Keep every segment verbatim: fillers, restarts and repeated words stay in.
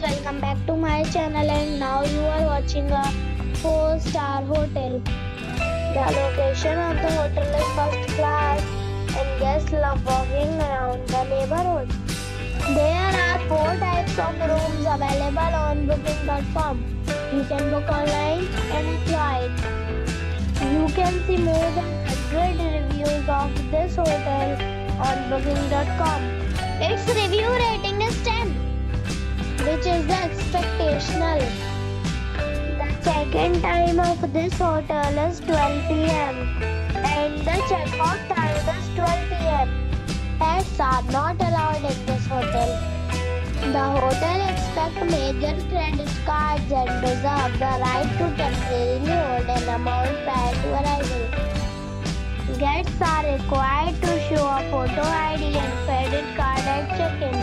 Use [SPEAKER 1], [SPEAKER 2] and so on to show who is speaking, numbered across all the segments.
[SPEAKER 1] welcome back to my channel, and now you are watching a four star hotel. The location of the hotel is first class and guests love walking around the neighborhood. There are four types of rooms available on booking dot com. You can book online and enjoy it. You can see more than one hundred reviews of this hotel on booking dot com. Its review rating is ten, which is the expectational. The check-in time of this hotel is twelve p m and the check-out time is twelve p m Pets are not allowed in this hotel. The hotel accepts major credit cards and reserves the right to temporarily hold an amount prior to arrival. Guests are required to show a photo I D and credit card at check-in.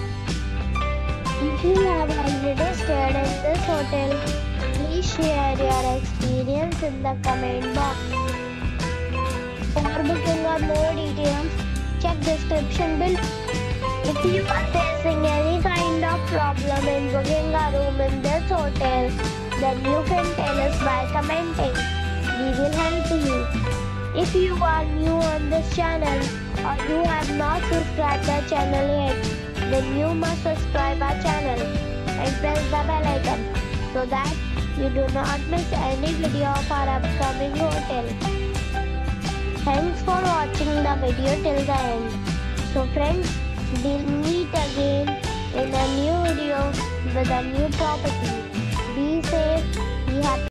[SPEAKER 1] If you have already stayed in this hotel, please share your experience in the comment box. For booking or more details, check description below. If you are facing any kind of problem in booking a room in this hotel, then you can tell us by commenting. We will help you. If you are new on this channel or you have not subscribed the channel yet, then you must subscribe our channel and press the bell icon so that you do not miss any video of our upcoming hotel. Thanks for watching the video till the end. So friends, we'll meet again in a new video with a new property. Be safe, be happy.